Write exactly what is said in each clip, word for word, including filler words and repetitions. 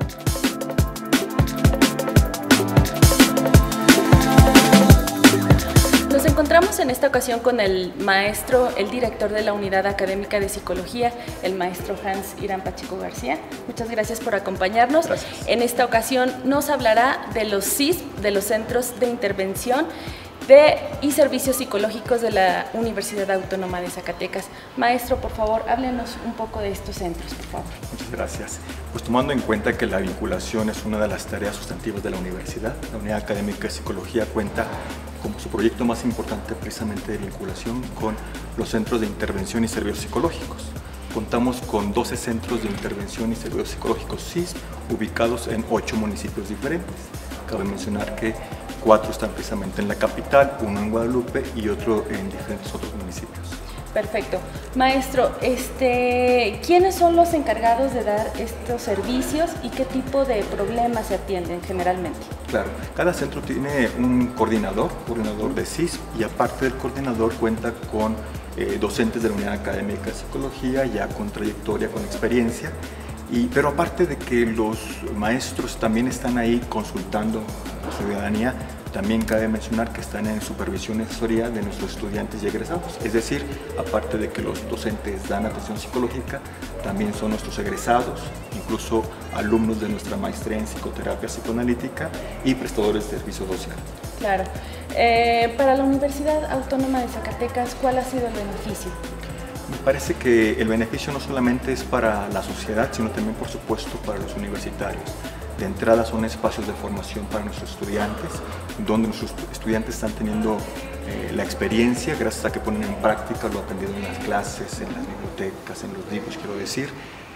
Nos encontramos en esta ocasión con el maestro, el director de la Unidad Académica de Psicología, el maestro Hans Irán Pacheco García. Muchas gracias por acompañarnos. Gracias. En esta ocasión nos hablará de los C I S P, de los Centros de Intervención de, y Servicios Psicológicos de la Universidad Autónoma de Zacatecas. Maestro, por favor, háblenos un poco de estos centros, por favor. Muchas gracias. Pues tomando en cuenta que la vinculación es una de las tareas sustantivas de la universidad, la Unidad Académica de Psicología cuenta como su proyecto más importante precisamente de vinculación con los Centros de Intervención y Servicios Psicológicos. Contamos con doce centros de intervención y servicios psicológicos C I S P ubicados en ocho municipios diferentes. Cabe mencionar que cuatro están precisamente en la capital, uno en Guadalupe y otro en diferentes otros municipios. Perfecto. Maestro, este, ¿quiénes son los encargados de dar estos servicios y qué tipo de problemas se atienden generalmente? Claro, cada centro tiene un coordinador, coordinador de C I S P, y aparte del coordinador cuenta con eh, docentes de la Unidad Académica de Psicología, ya con trayectoria, con experiencia, y, pero aparte de que los maestros también están ahí consultando a la ciudadanía, también cabe mencionar que están en supervisión y asesoría de nuestros estudiantes y egresados. Es decir, aparte de que los docentes dan atención psicológica, también son nuestros egresados, incluso alumnos de nuestra maestría en psicoterapia psicoanalítica y prestadores de servicio social. Claro. Eh, para la Universidad Autónoma de Zacatecas, ¿cuál ha sido el beneficio? Me parece que el beneficio no solamente es para la sociedad, sino también, por supuesto, para los universitarios. De entrada son espacios de formación para nuestros estudiantes, donde nuestros estudiantes están teniendo eh, la experiencia gracias a que ponen en práctica lo aprendido en las clases, en las bibliotecas, en los libros, quiero decir.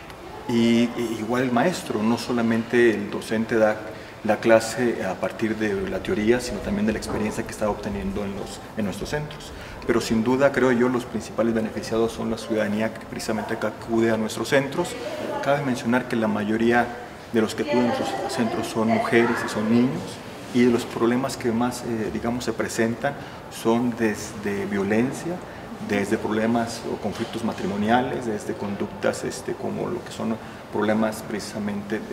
Y, y igual el maestro, no solamente el docente da la clase a partir de la teoría, sino también de la experiencia que está obteniendo en, los, en nuestros centros. Pero sin duda, creo yo, los principales beneficiados son la ciudadanía que precisamente acude a nuestros centros. Cabe mencionar que la mayoría de los que acuden a nuestros centros son mujeres y son niños, y de los problemas que más, eh, digamos, se presentan son desde violencia, desde problemas o conflictos matrimoniales, desde conductas este, como lo que son problemas precisamente eh,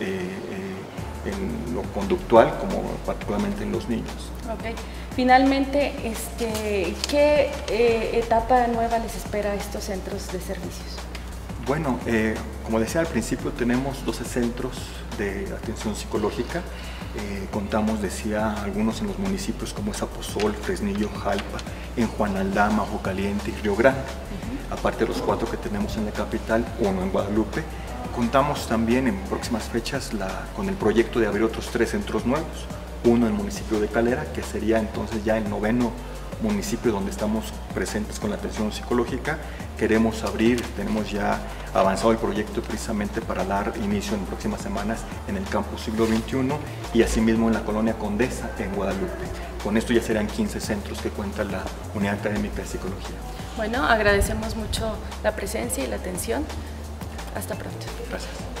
eh, en lo conductual, como particularmente en los niños. Okay. Finalmente, este, ¿qué eh, etapa nueva les espera a estos centros de servicios? Bueno, eh, como decía al principio, tenemos doce centros de atención psicológica. Eh, contamos, decía, algunos en los municipios como es Aposol, Fresnillo, Jalpa, en Juan Aldama, Ojo Caliente y Río Grande. Uh-huh. Aparte de los cuatro que tenemos en la capital, uno en Guadalupe. Contamos también en próximas fechas la, con el proyecto de abrir otros tres centros nuevos. Uno en el municipio de Calera, que sería entonces ya el noveno municipio donde estamos presentes con la atención psicológica. Queremos abrir, tenemos ya avanzado el proyecto precisamente para dar inicio en próximas semanas en el campus siglo veintiuno y asimismo en la colonia Condesa en Guadalupe. Con esto ya serán quince centros que cuenta la Unidad Académica de Psicología. Bueno, agradecemos mucho la presencia y la atención. Hasta pronto. Gracias.